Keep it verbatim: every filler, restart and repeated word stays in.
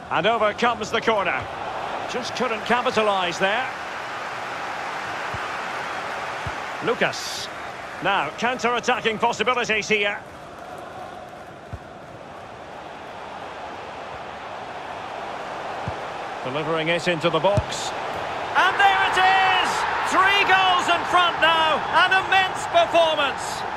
And over comes the corner. Just couldn't capitalise there. Lucas. Now, counter-attacking possibilities here. Delivering it into the box. And there it is! Three goals in front now. An immense performance.